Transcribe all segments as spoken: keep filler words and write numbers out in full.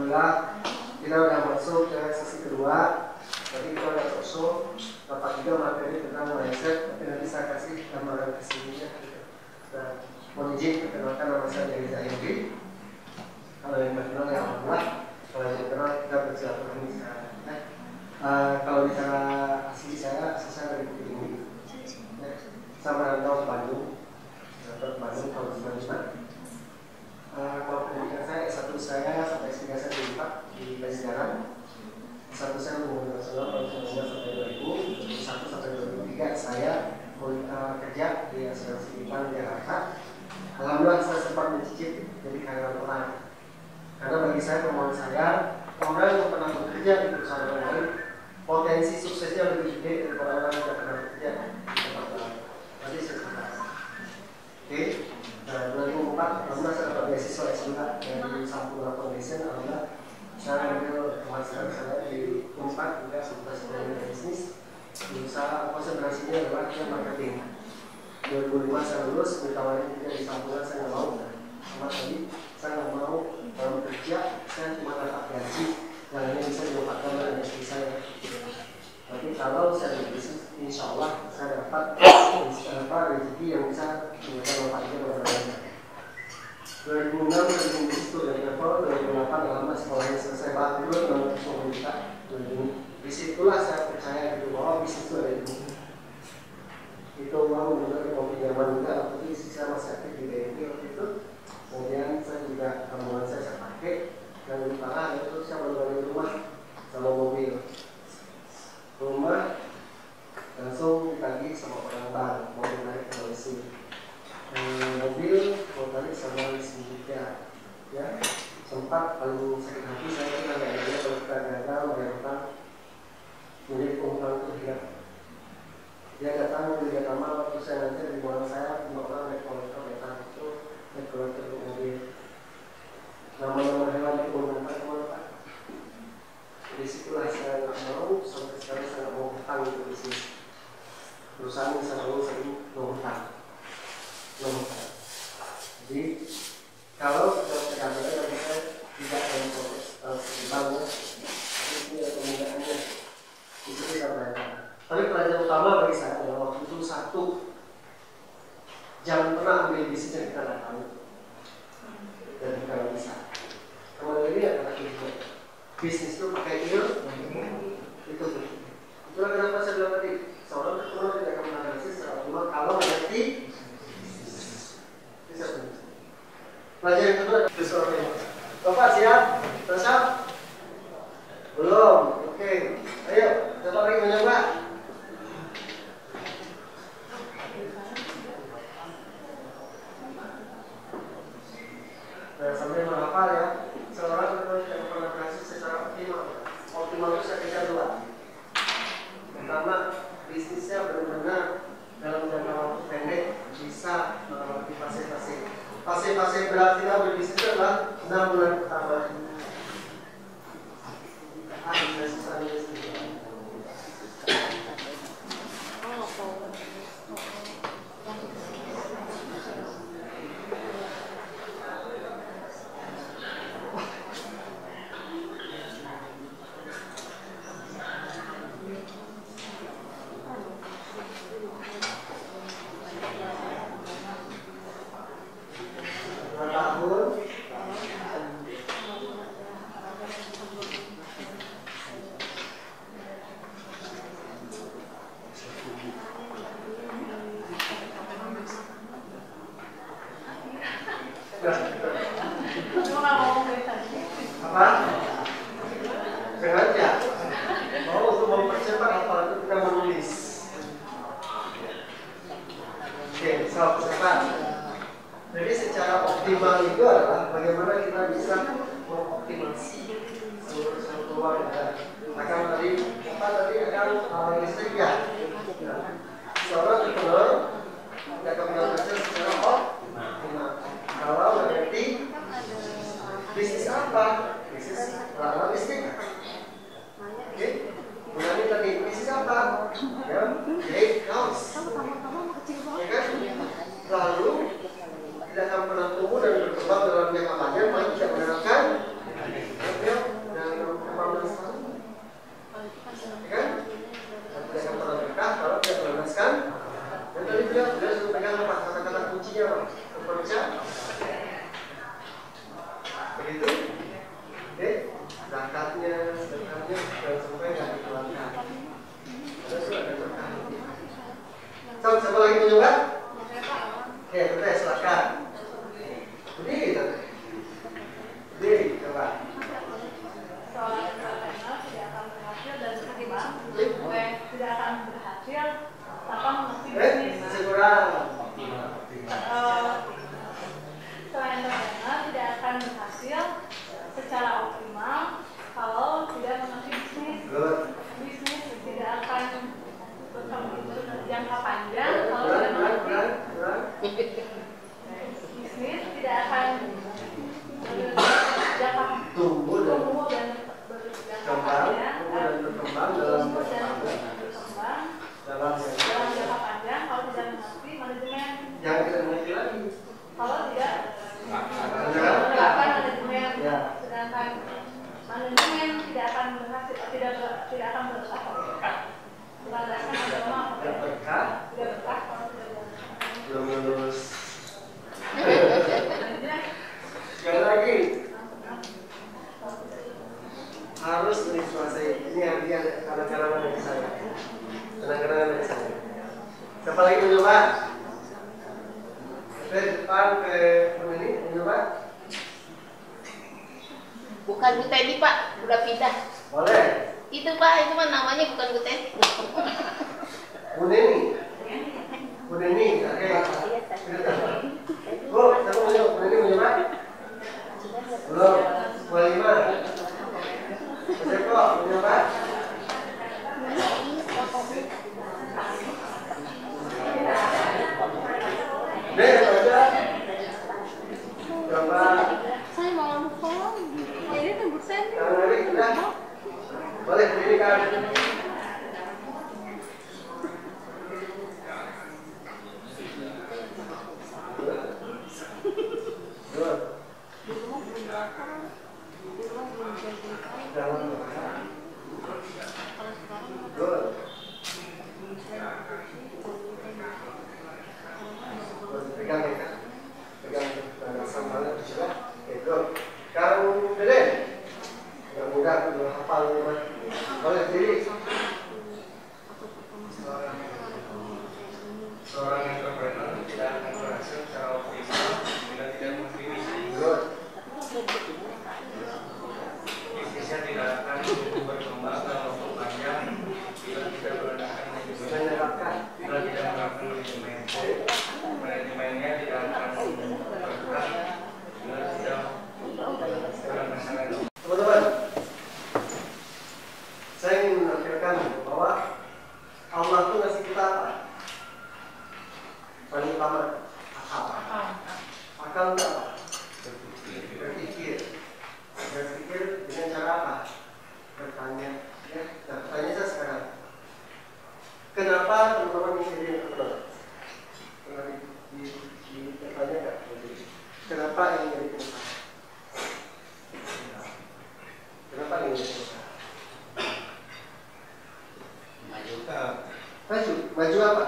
Alhamdulillah kita udah masuk ke sesi kedua. Tadi kita udah masuk dapat juga materi tentang mindset, tapi nanti saya kasih gambaran kesininya. Nah, mohon izin perkenalkan nama saya dari Zahiri. Kalau yang berkenal ya Alhamdulillah, kalau yang berkenal kita bersilaturahmi sekarang. Nah, uh, kalau bicara asli saya, asli saya dari Bukit Tinggi. Nah, saya merantau ke Bandung, merantau ke Bandung tahun sembilan puluh lima. Uh, kalau pendidikan saya S satu saya sampai S tiga saya di Unpad di Pajajaran. S satu saya hubungan internasional tahun seribu sembilan ratus sampai dua ribu, S satu sampai dua ribu tiga saya uh, kerja di asuransi Ipang Jakarta. Alhamdulillah saya sempat mencicip jadi karyawan orang. Karena bagi saya permohonan saya, orang yang pernah bekerja di perusahaan orang lain, potensi suksesnya lebih gede daripada orang yang tidak pernah bekerja di tempat lain. Nanti saya sepakat. Oke. Nah, dua ribu empat, alhamdulillah saya dapat beasiswa S dua dari Sampurna Foundation. Alhamdulillah saya ambil master saya di Unpad juga Fakultas Ekonomi dan Bisnis. Usaha konsentrasinya adalah ke marketing. dua ribu lima saya lulus, ditawarin juga di Sampurna, saya nggak mau. Sama tadi saya nggak mau kalau bekerja, saya cuma dapat gaji yang hanya bisa dimanfaatkan oleh istri saya. Tapi kalau saya berbisnis, insya Allah saya dapat apa rezeki yang bisa memberikan manfaatnya kepada orang. dua ribu enam saya bikin bisnis itu dari level, dua ribu delapan lama sekolahnya selesai bangkrut, nomor sepuluh juta. Disitulah saya percaya gitu bahwa bisnis itu ada itu. Itu uang benar-benar mau pinjaman juga, tapi saya masih aktif di B N P waktu itu. Kemudian saya juga tabungan saya saya pakai, yang lebih parah itu saya baru rumah sama mobil. Rumah langsung ditagih sama orang bank, mau naik ke polisi. Hmm, mobil mau tarik sama leasing juga. Ya, sempat paling sakit hati saya itu nggak ada kalau kita gagal bayar utang, menjadi penghutang itu hilang. Dia datang dari Jakarta waktu saya nanti di bawah saya lima orang naik kolektor datang itu naik kolektor ke mobil. Nama-nama hewan itu menggunakan kemana Pak? Disitulah saya nggak mau, sampai sekarang saya nggak mau hutang untuk bisnis. Perusahaan yang saya mau sering menghutang, menghutang. Jadi kalau kita terkadang yang bisa tidak dalam proses seimbangnya, ini ada pemindahannya. Itu kita belajar. Tapi pelajaran utama bagi saya adalah waktu itu satu, jangan pernah ambil bisnis yang kita nggak tahu dan kita nggak bisa. Kemudian ini adalah ilmu. Bisnis itu pakai ilmu itu itulah kenapa saya bilang tadi seorang entrepreneur tidak akan menganalisis secara optimal kalau mengerti bisa benar. Pelajaran kedua adalah disorder. Bapak siap? Siap? Belum? Oke. Ayo, coba lagi mencoba. Nah, sampai menghafal ya. Seorang entrepreneur tidak pernah berhasil secara optimal. Optimal itu saya kejar dua. Pertama, bisnisnya benar-benar dalam jangka waktu pendek bisa melewati fase-fase. Fase-fase berat kita berbisnis adalah enam bulan pertama. Ah, bisa susahnya sedikit. Jadi secara optimal itu adalah bagaimana kita bisa mengoptimasi seluruh seluruh keluarga. Akan tadi apa tadi akan uh, listrik ya. Seorang entrepreneur tidak akan mengatur secara optimal. Kalau mengerti bisnis apa, bisnis zakatnya, zakatnya dan sampai nggak dikeluarkan. Ada surat ada zakat. Siapa, siapa lagi mau nyoba? Oke, kita silakan. Berdiri, berdiri, coba. Seorang entrepreneur tidak akan berhasil dan berkembang, tidak akan berhasil tanpa mengerti bisnis. Eh, kurang. Seorang entrepreneur tidak akan berhasil secara optimal kalau tidak mengerti bisnis. Bisnis tidak akan berkembang jangka panjang kalau tidak mengerti. Bisnis tidak akan jangka tumbuh dan tumbuh dan berjangka panjang dan berkembang dalam tumbuh dan berkembang dalam dalam jangka panjang kalau tidak mengerti manajemen. yang kita mengerti lagi. Kalau tidak Menerapkan. menerapkan manajemen, Ya. sedangkan manajemen tidak akan berhasil, tidak ber- tidak akan berkah. Landasan agama Tidak berkah. tidak berkah kalau tidak berkah. Belum lulus. Sekali lagi harus dikuasai. Ini artinya kadang-kadang dari saya. Kadang-kadang dari saya. Siapa lagi mencoba? Ke depan ke ini mencoba. Bukan Bu Teddy Pak, udah pindah. Boleh. Itu Pak, itu mah namanya bukan Bu Teddy. Bu Neni. Bu Neni, oke. Bu, siapa mau nyoba? Bu Neni mau nyoba? Belum. Bu Lima. Mas Eko, mau nyoba? Nih, baca. Coba. Saya mau ngomong. Ini tuh Bu Teddy. Yang menarik, udah. Boleh berdirikan. Pegang ya, pegang sambalnya juga. Oke, good. Kang Deden, nggak mudah, udah hafal ya. Boleh berdiri. Seorang entrepreneur tidak akan berhasil secara optimal bila tidak mengerti bisnis. Good. Bisnisnya tidak akan berkembang dalam waktu panjang bila tidak menggunakan manajemen. Menerapkan. Bila tidak melakukan manajemen, manajemennya tidak akan bergerak bila tidak berdasarkan. Teman-teman, saya ingin menampilkan bahwa Allah itu ngasih kita apa? Paling utama, akal. Akal itu apa? Berpikir. Berpikir dengan cara apa? Bertanya. Ya, nah, pertanyaan saya sekarang. Kenapa teman-teman ingin jadi entrepreneur? Pernah di, di, di, bertanya nggak? Kenapa ingin jadi pengusaha? Kenapa ingin jadi pengusaha? Maju ke Maju, maju apa?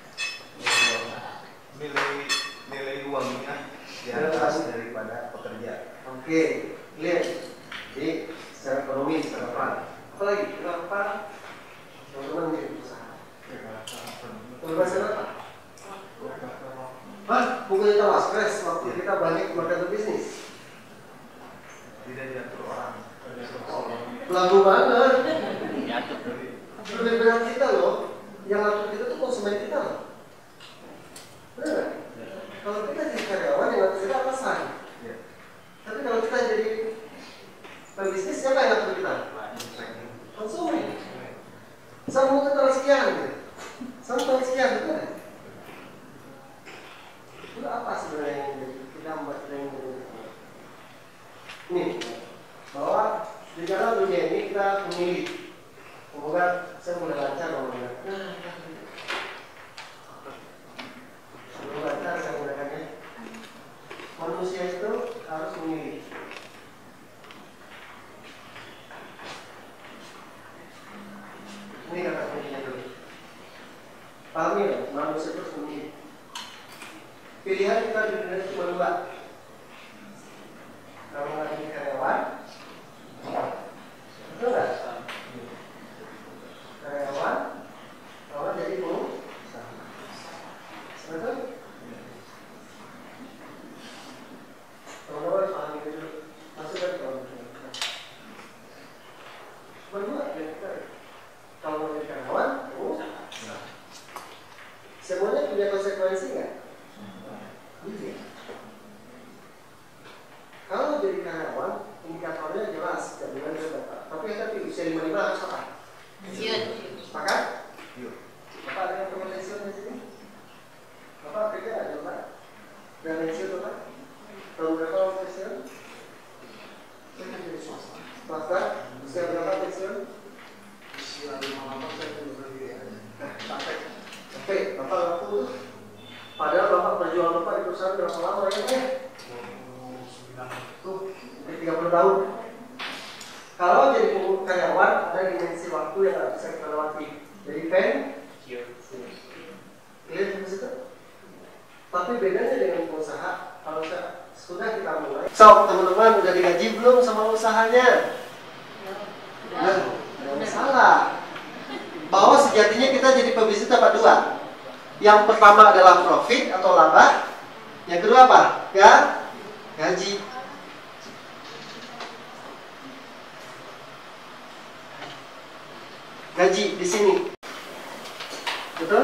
nilai nilai uangnya di atas daripada pekerja. Oke, lihat. Jadi secara ekonomi, secara apa? Apalagi kenapa teman-teman jadi pengusaha? Kebebasan apa? Hah? Bukannya tahu stres waktu kita banyak makan bisnis. Tidak diatur orang. Lagu banget. Lebih berat kita loh. Yang atur kita tuh konsumen kita loh. Benar nggak? Kalau kita jadi karyawan yang atur kita apa sah? Tapi kalau kita jadi pebisnis, siapa yang atur kita? Konsumen. Saya mau tentang sekian gitu. Saya mau sekian, betul nggak? Itu apa sebenarnya yang jadi kita membuat kita yang jadi? Nih, bahwa di dalam dunia ini kita memilih. Semoga saya mulai lancar ngomongnya. Sebelum lancar saya menggunakannya. Manusia itu harus memilih. Ini kata kuncinya dulu. Pahami ya, manusia itu harus memilih. Pilihan kita di dunia cuma dua. Kalau lagi karyawan Swasta, usia berapa pensiun? Usia lima puluh delapan saya belum lagi ya. Capek. Capek, Bapak ngaku. Padahal Bapak berjuang Bapak di perusahaan berapa lama ya? Tuh, tiga puluh tahun. Kalau jadi karyawan, ada dimensi waktu yang nggak bisa kita lewati. Jadi pen, clear di situ. Tapi bedanya dengan pengusaha, kalau sudah kita mulai. So, teman-teman udah digaji belum sama usahanya? Nah, ada masalah. Bahwa sejatinya kita jadi pebisnis dapat dua. Yang pertama adalah profit atau laba. Yang kedua apa? Ya, gaji. Gaji di sini. Betul?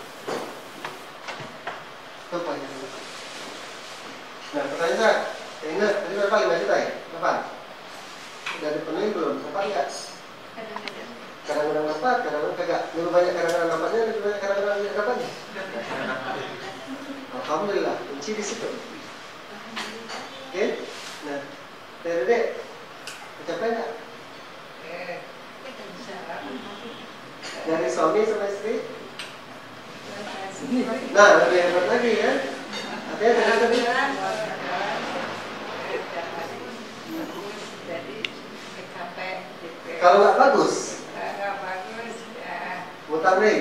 Apa ya? Nah, pertanyaan saya, saya ingat tadi berapa lima juta ya? Berapa? Sudah dipenuhi belum? Dapat enggak? Kadang-kadang dapat, kadang-kadang kagak. Lebih banyak kadang-kadang dapatnya, lebih banyak kadang-kadang tidak dapatnya. Alhamdulillah, kunci di situ. Oke? Nah, Dede, mencapai enggak? Dari suami sama istri? Nah, lebih hebat lagi ya. Artinya dengan tadi. Kalau nggak bagus, mutar nih.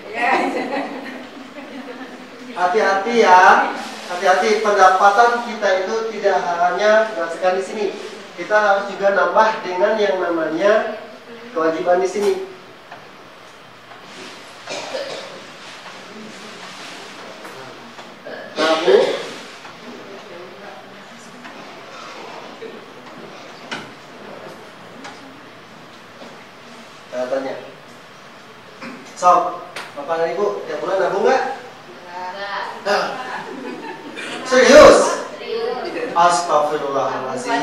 Hati-hati ya, hati-hati pendapatan kita itu tidak hanya berdasarkan di sini. Kita harus juga nambah dengan yang namanya kewajiban di sini. Kamu tanya, so, Bapak dan Ibu tiap bulan nabung nggak? Nah, serius? Astagfirullahaladzim.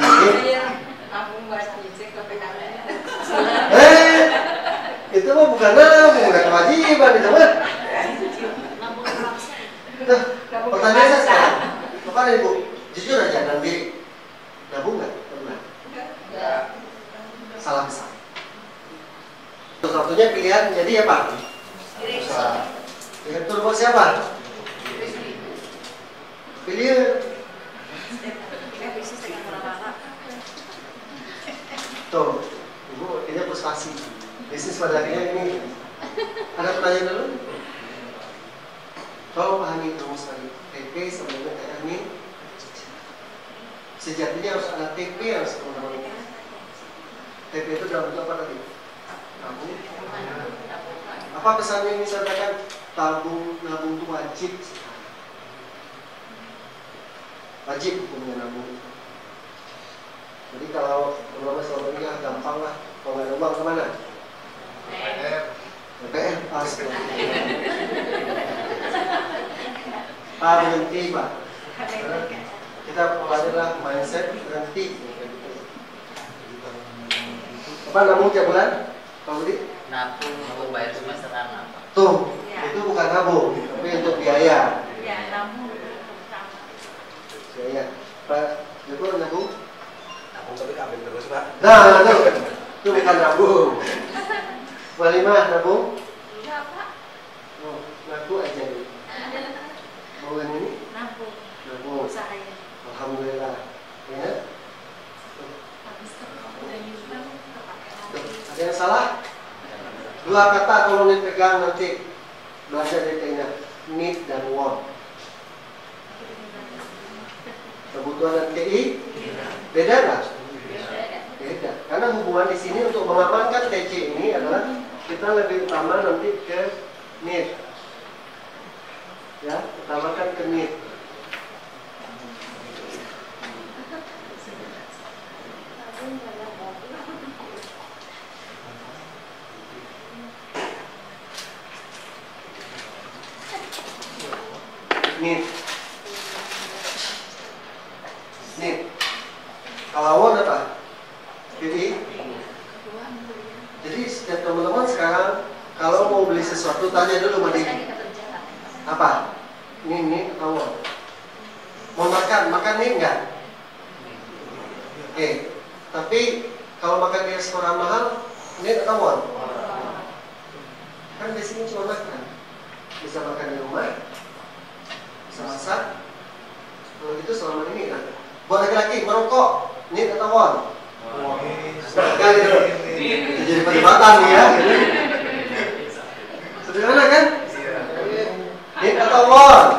Eh, itu mah bukan nabung, bukan kewajiban itu mah. Nah, pertanyaan saya sekarang, Bapak dan Ibu, jujur aja nanti nabung nggak? Salah besar. Satu-satunya pilihan jadi apa? Usaha. Direktur buat siapa? Pilih. Tuh, Ibu, ini frustasi. Bisnis pada akhirnya ini. Ada pertanyaan dulu? Tolong pahami rumus tadi. T P sama dengan T R ini. Sejatinya harus ada T P yang harus teman-teman. T P itu dalam bentuk apa tadi? Tabung. Apa pesannya yang disampaikan? Tabung, nabung itu wajib. Wajib hukumnya nabung. Jadi kalau teman-teman selama ini ah, gampang lah. Kalau nggak ada uang kemana? B P M. Pas. Pak berhenti Pak. Kita pelajarilah mindset berhenti. Apa nabung tiap bulan? Pak Budi? Nabung untuk bayar semesteran apa? Tuh, ya. Itu bukan nabung, tapi untuk biaya. Ya, nabung. Biaya. Pak, itu nabung? Nabung tapi kabel terus Pak. Nah, itu, itu bukan nabung. Pak Lima nabung? Enggak, Pak. Oh, ngaku aja nih. Mau yang ini? Nabung. Nabung. Usahanya. Alhamdulillah. Ya. Tuh, ada yang salah? Dua kata kalau dipegang nanti belajar dari China, need dan want. Kebutuhan dan T I beda nggak? Beda. Karena hubungan di sini untuk mengamankan T C ini adalah kita lebih utama nanti ke need. Ya, utamakan ke need. Need. Need. Kalau want apa? Jadi, jadi setiap teman-teman sekarang kalau mau beli sesuatu tanya dulu sama diri. Apa? Ini need atau want? Mau makan, makan need nggak? Oke. Tapi Kalau makan di restoran mahal, need atau want? Kan basicnya cuma makan. Bisa makan di rumah, bisa masak. Kalau gitu selama ini kan. Buat laki-laki merokok, need atau want? Nah, gitu. Jadi perdebatan nih ya. Sederhana kan? Need atau want?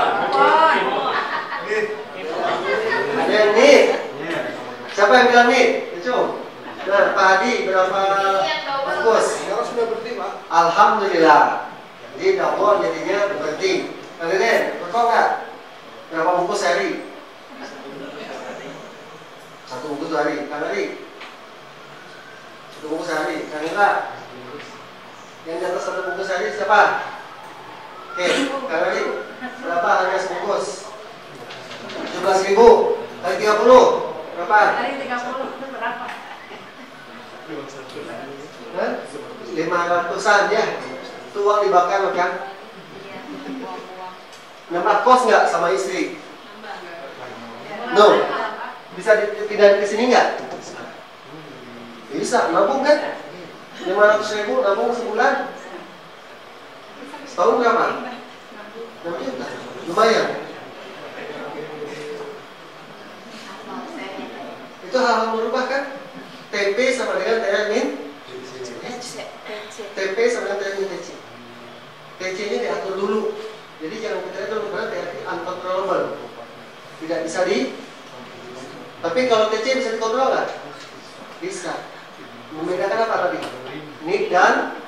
Ada yang need. Siapa yang bilang need? Itu. Nah, Pak Hadi berapa bungkus? Sekarang sudah berhenti, Pak. Alhamdulillah. Jadi dapur jadinya berhenti. Kang Deden, berkok nggak? Berapa bungkus sehari? Satu bungkus sehari. Kang Hadi? Satu bungkus sehari. Kang Indra? Yang di atas satu bungkus sehari siapa? Oke, Kang Hadi? Berapa harga sebungkus? tujuh belas ribu kali tiga puluh berapa? Kali tiga puluh itu berapa? lima ratusan ya. Itu uang dibakar kan? Nambah kos nggak sama istri? No. Bisa dipindahin ke sini nggak? Bisa, nabung kan? lima ratus ribu nabung sebulan. Setahun berapa? enam juta. Lumayan. Itu hal-hal berubah kan? T P sama dengan termin T P sama dengan termin T C. T C-nya diatur dulu. Jadi jangan percaya dulu karena T R I uncontrollable. Tidak bisa di. Tapi kalau T C bisa dikontrol nggak? Bisa. Membedakan apa tadi? Need dan